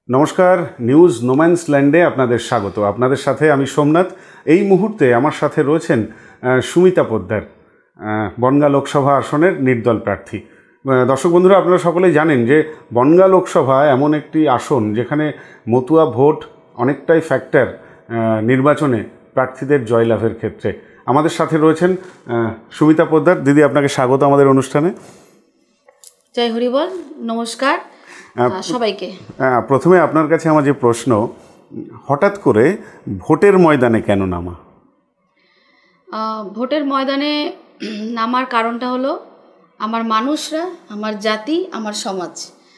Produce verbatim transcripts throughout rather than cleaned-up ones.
নমস্কার, news no man's ল্যান্ডে আপনাদের স্বাগত। আপনাদের সাথে আমি সোমনাথ। এই মুহূর্তে আমার সাথে রয়েছেন সুমিতা পোদ্দার, বনগাঁ লোকসভা আসনের নির্দল প্রার্থী। দর্শক বন্ধুরা, আপনারা সকলেই জানেন যে বনগাঁ লোকসভা এমন একটি আসন যেখানে মতুয়া ভোট অনেকটাই ফ্যাক্টর নির্বাচনে প্রার্থীদের জয়লাভের ক্ষেত্রে। আমাদের সাথে রয়েছেন সুমিতা পোদ্দার। দিদি, আপনাকে স্বাগত আমাদের অনুষ্ঠানে। জয় হরিবল, নমস্কার সবাইকে। প্রথমে আপনার কাছে আমার যে প্রশ্ন, হঠাৎ করে ভোটের ময়দানে কেন নামা? ভোটের ময়দানে নামার কারণটা হলো আমার মানুষরা, আমার জাতি, আমার সমাজ।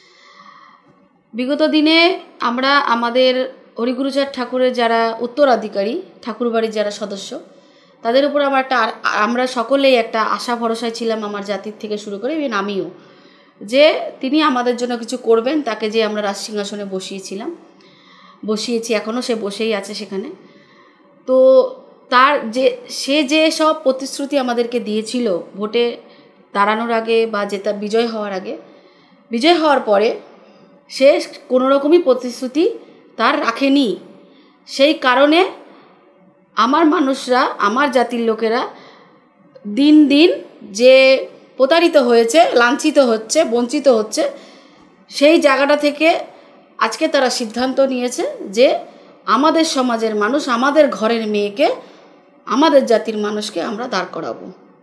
বিগত দিনে আমরা আমাদের হরিগুরুচাঁদ ঠাকুরের যারা উত্তরাধিকারী, ঠাকুরবাড়ির যারা সদস্য, তাদের উপর আমার একটা আমরা সকলেই একটা আশা ভরসায় ছিলাম, আমার জাতির থেকে শুরু করে ইভেন আমিও, যে তিনি আমাদের জন্য কিছু করবেন। তাকে যে আমরা রাজ সিংহাসনে বসিয়েছিলাম, বসিয়েছি, এখনও সে বসেই আছে সেখানে। তো তার যে সে যে সব প্রতিশ্রুতি আমাদেরকে দিয়েছিল ভোটে দাঁড়ানোর আগে বা জেতা বিজয় হওয়ার আগে, বিজয় হওয়ার পরে সে কোনো রকমই প্রতিশ্রুতি তার রাখেনি। সেই কারণে আমার মানুষরা, আমার জাতির লোকেরা দিন দিন যে প্রতারিত হয়েছে, লাঞ্ছিত হচ্ছে, বঞ্চিত হচ্ছে, সেই জায়গাটা থেকে আজকে তারা সিদ্ধান্ত নিয়েছে যে আমাদের সমাজের মানুষ, আমাদের ঘরের মেয়েকে, আমাদের জাতির মানুষকে আমরা দাঁড় করাবো।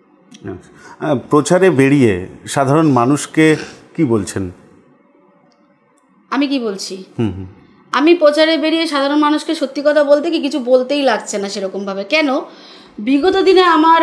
প্রচারে বেরিয়ে সাধারণ মানুষকে কি বলছেন? আমি কি বলছি, আমি প্রচারে বেরিয়ে সাধারণ মানুষকে সত্যি কথা বলতে কি কিছু বলতেই লাগছে না সেরকমভাবে। কেন? বিগত দিনে আমার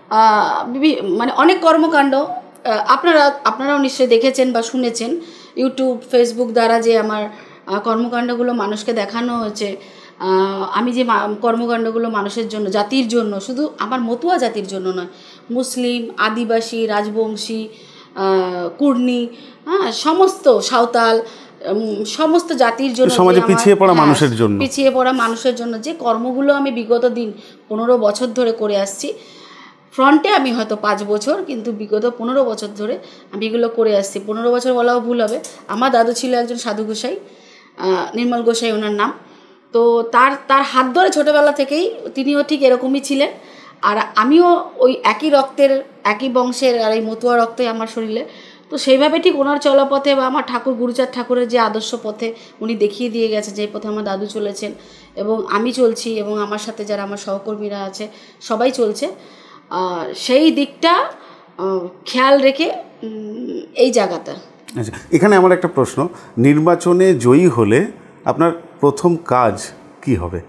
মানে অনেক কর্মকাণ্ড আপনারা আপনারাও নিশ্চয়ই দেখেছেন বা শুনেছেন, ইউটিউব, ফেসবুক দ্বারা যে আমার কর্মকাণ্ডগুলো মানুষকে দেখানো হয়েছে। আমি যে কর্মকাণ্ডগুলো মানুষের জন্য, জাতির জন্য, শুধু আমার মতুয়া জাতির জন্য নয়, মুসলিম, আদিবাসী, রাজবংশী, কুর্নি, হ্যাঁ, সমস্ত সাঁওতাল, সমস্ত জাতির জন্য, সমাজে পিছিয়ে পড়া মানুষের জন্য পিছিয়ে পড়া মানুষের জন্য যে কর্মগুলো আমি বিগত দিন পনেরো বছর ধরে করে আসছি। ফ্রন্টে আমি হয়তো পাঁচ বছর, কিন্তু বিগত পনেরো বছর ধরে আমি এগুলো করে আসছি। পনেরো বছর বলাও ভুল হবে। আমার দাদু ছিল একজন সাধু গোসাই, নির্মল গোসাই ওনার নাম। তো তার তার হাত ধরে ছোটোবেলা থেকেই তিনিও ঠিক এরকমই ছিলেন। আর আমিও ওই একই রক্তের, একই বংশের, আর এই মতুয়া রক্তে আমার শরীরে। তো সেইভাবে ঠিক ওনার চলাপথে বা আমার ঠাকুর গুরুচাঁদ ঠাকুরের যে আদর্শ পথে উনি দেখিয়ে দিয়ে গেছে, যে পথে আমার দাদু চলেছেন এবং আমি চলছি, এবং আমার সাথে যারা আমার সহকর্মীরা আছে সবাই চলছে, সেই দিকটা খেয়াল রেখে এই জায়গাটা। আচ্ছা, এখানে আমার একটা প্রশ্ন, নির্বাচনে জয়ী হলে আপনার প্রথম কাজ কি হবে?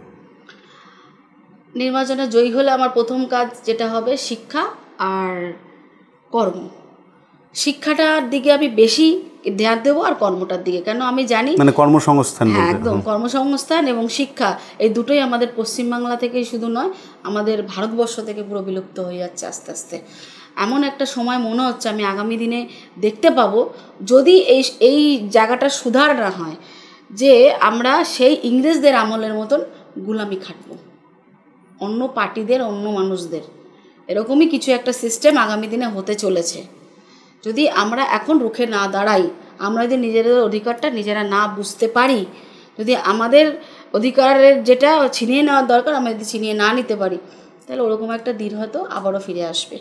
নির্বাচনে জয়ী হলে আমার প্রথম কাজ যেটা হবে, শিক্ষা আর কর্ম। শিক্ষাটার দিকে আমি বেশি ধ্যান দেবো, আর কর্মটার দিকে। কেন? আমি জানি মানে কর্মসংস্থান। হ্যাঁ, একদম কর্মসংস্থান এবং শিক্ষা, এই দুটোই আমাদের পশ্চিমবাংলা থেকেই শুধু নয়, আমাদের ভারতবর্ষ থেকে পুরো বিলুপ্ত হয়ে যাচ্ছে আস্তে আস্তে। এমন একটা সময় মনে হচ্ছে আমি আগামী দিনে দেখতে পাবো, যদি এই এই জায়গাটা সুধার না হয়, যে আমরা সেই ইংরেজদের আমলের মতন গুলামি খাটবো, অন্য পার্টিদের, অন্য মানুষদের, এরকমই কিছু একটা সিস্টেম আগামী দিনে হতে চলেছে। যদি আমরা এখন রুখে না দাঁড়াই, আমরা যদি নিজেদের অধিকারটা নিজেরা না বুঝতে পারি, যদি আমাদের অধিকারের যেটা ছিনিয়ে নেওয়ার দরকার আমরা যদি ছিনিয়ে না নিতে পারি, তাহলে ওরকম একটা দিন হয়তো আবারও ফিরে আসবে।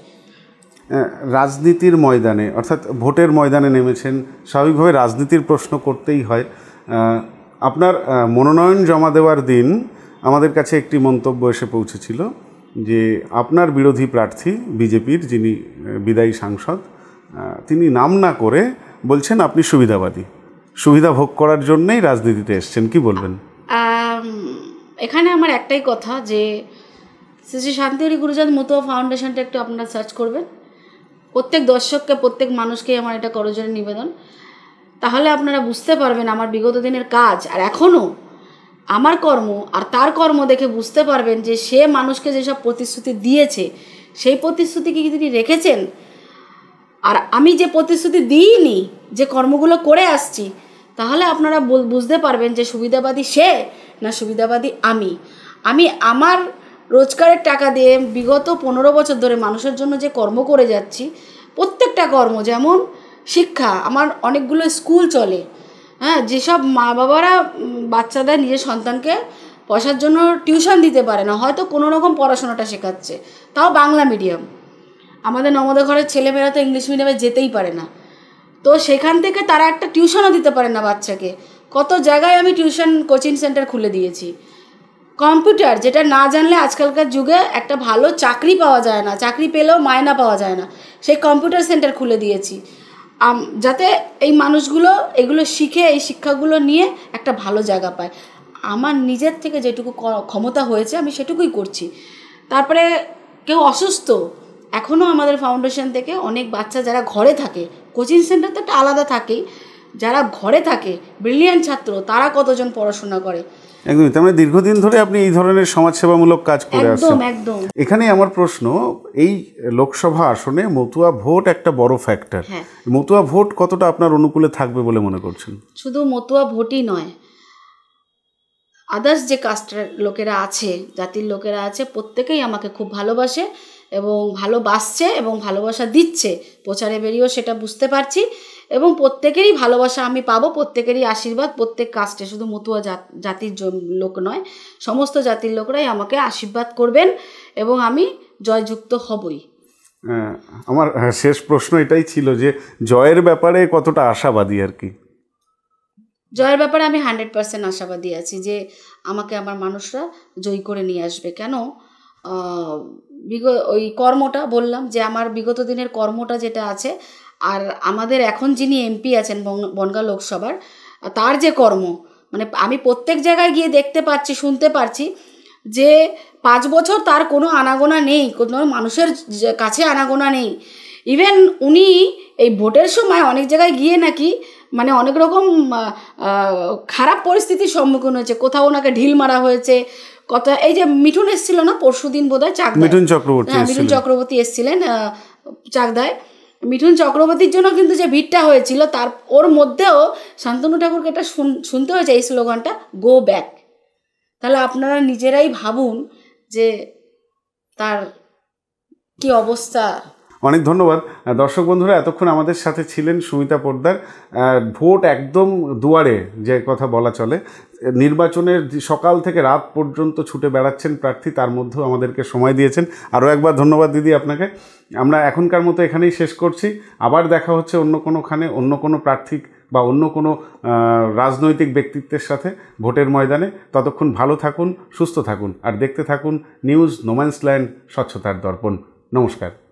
রাজনীতির ময়দানে, অর্থাৎ ভোটের ময়দানে নেমেছেন, স্বাভাবিকভাবে রাজনীতির প্রশ্ন করতেই হয়। আপনার মনোনয়ন জমা দেওয়ার দিন আমাদের কাছে একটি মন্তব্য এসে পৌঁছেছিল যে আপনার বিরোধী প্রার্থী বিজেপির যিনি বিদায়ী সাংসদ, তিনি নাম না করে বলছেন আপনি সুবিধাবাদী, সুবিধা ভোগ করার জন্যই রাজনীতিতে এসছেন। কি বলবেন? এখানে আমার একটাই কথা, যে শ্রী শ্রী শান্তি হরিগুরুচাঁদ মতুয়া ফাউন্ডেশনটা একটু আপনারা সার্চ করবেন। প্রত্যেক দর্শককে, প্রত্যেক মানুষকে আমার এটা করজোরে নিবেদন। তাহলে আপনারা বুঝতে পারবেন আমার বিগত দিনের কাজ আর এখনও আমার কর্ম, আর তার কর্ম দেখে বুঝতে পারবেন যে সে মানুষকে যেসব প্রতিশ্রুতি দিয়েছে, সেই প্রতিশ্রুতি কি তিনি রেখেছেন, আর আমি যে প্রতিশ্রুতি দিইনি, যে কর্মগুলো করে আসছি, তাহলে আপনারা বুঝতে পারবেন যে সুবিধাবাদী সে না সুবিধাবাদী আমি। আমি আমার রোজগারের টাকা দিয়ে বিগত পনেরো বছর ধরে মানুষের জন্য যে কর্ম করে যাচ্ছি, প্রত্যেকটা কর্ম, যেমন শিক্ষা, আমার অনেকগুলো স্কুল চলে, হ্যাঁ, যেসব মা বাবারা উম, বাচ্চাদের নিজের সন্তানকে পয়সার জন্য টিউশন দিতে পারে না, হয়তো কোনো রকম পড়াশোনাটা শেখাচ্ছে, তাও বাংলা মিডিয়াম। আমাদের নবোদয় ঘরের ছেলেমেয়েরা তো ইংলিশ মিডিয়ামে যেতেই পারে না, তো সেখান থেকে তারা একটা টিউশনও দিতে পারে না বাচ্চাকে। কত জায়গায় আমি টিউশন কোচিং সেন্টার খুলে দিয়েছি। কম্পিউটার যেটা না জানলে আজকালকার যুগে একটা ভালো চাকরি পাওয়া যায় না, চাকরি পেলেও মায়না পাওয়া যায় না, সেই কম্পিউটার সেন্টার খুলে দিয়েছি যাতে এই মানুষগুলো এগুলো শিখে এই শিক্ষাগুলো নিয়ে একটা ভালো জায়গা পায়। আমার নিজের থেকে যেটুকু ক্ষমতা হয়েছে আমি সেটুকুই করছি। তারপরে কেউ অসুস্থ, এখনও আমাদের ফাউন্ডেশন থেকে অনেক বাচ্চা যারা ঘরে থাকে, কোচিং সেন্টার তো একটা আলাদা থাকেই, যারা ঘরে থাকে ব্রিলিয়ান্ট ছাত্র, তারা কতজন পড়াশোনা করে। একদমই, তার মানে দীর্ঘদিন ধরে আপনি এই ধরনের সমাজসেবামূলক কাজ করে আসছেন। একদম একদম। এখানে আমার প্রশ্ন, এই লোকসভা আসনে মতুয়া ভোট একটা বড় ফ্যাক্টর, মতুয়া ভোট কতটা আপনার অনুকূলে থাকবে বলে মনে করছেন? শুধু মতুয়া ভোটই নয়, আদার্স যে কাস্টের লোকেরা আছে, জাতির লোকেরা আছে, প্রত্যেকেই আমাকে খুব ভালোবাসে এবং ভালোবাসছে এবং ভালোবাসা দিচ্ছে। প্রচারে বেরিয়েও সেটা বুঝতে পারছি এবং প্রত্যেকেরই ভালোবাসা আমি পাবো, প্রত্যেকেরই আশীর্বাদ। প্রত্যেক কাস্টে, শুধু মতুয়া জাতির লোক নয়, সমস্ত জাতির লোকরাই আমাকে আশীর্বাদ করবেন এবং আমি জয়যুক্ত হবই। আমার শেষ প্রশ্ন এটাই ছিল যে জয়ের ব্যাপারে কতটা আশাবাদী আর কি? জয়ের ব্যাপারে আমি হান্ড্রেড পার্সেন্ট আশাবাদী আছি যে আমাকে আমার মানুষরা জয়ী করে নিয়ে আসবে। কেন, বিগত ওই কর্মটা বললাম যে আমার বিগত দিনের কর্মটা যেটা আছে, আর আমাদের এখন যিনি এমপি আছেন বনগাঁ লোকসভার, তার যে কর্ম, মানে আমি প্রত্যেক জায়গায় গিয়ে দেখতে পাচ্ছি, শুনতে পারছি যে পাঁচ বছর তার কোনো আনাগোনা নেই, কোনো মানুষের কাছে আনাগোনা নেই। ইভেন উনি এই ভোটের সময় অনেক জায়গায় গিয়ে নাকি মানে অনেক রকম খারাপ পরিস্থিতির সম্মুখীন হয়েছে, কোথাও ওনাকে ঢিল মারা হয়েছে, কথা এই যে মিঠুন এসেছিল না পরশু দিন বোধহয় চাকদায়, মিঠুন চক্রবর্তী, হ্যাঁ মিঠুন চক্রবর্তী এসেছিলেন চাকদায়। মিঠুন চক্রবর্তীর জন্য কিন্তু যে ভিড়টা হয়েছিল, তার ওর মধ্যেও শান্তনু ঠাকুরকে এটা শুনতে হয়েছে এই স্লোগানটা, গো ব্যাক। তাহলে আপনারা নিজেরাই ভাবুন যে তার কি অবস্থা। অনেক ধন্যবাদ দর্শক বন্ধুরা, এতক্ষণ আমাদের সাথে ছিলেন সুমিতা পোদ্দার। ভোট একদম দুয়ারে যে কথা বলা চলে, নির্বাচনের সকাল থেকে রাত পর্যন্ত ছুটে বেড়াচ্ছেন প্রার্থী, তার মধ্যেও আমাদেরকে সময় দিয়েছেন। আরও একবার ধন্যবাদ দিদি আপনাকে। আমরা এখনকার মতো এখানেই শেষ করছি, আবার দেখা হচ্ছে অন্য কোনোখানে, অন্য কোনো প্রার্থী বা অন্য কোনো রাজনৈতিক ব্যক্তিত্বের সাথে ভোটের ময়দানে। ততক্ষণ ভালো থাকুন, সুস্থ থাকুন আর দেখতে থাকুন নিউজ নোম্যান্সল্যান্ড, স্বচ্ছতার দর্পণ। নমস্কার।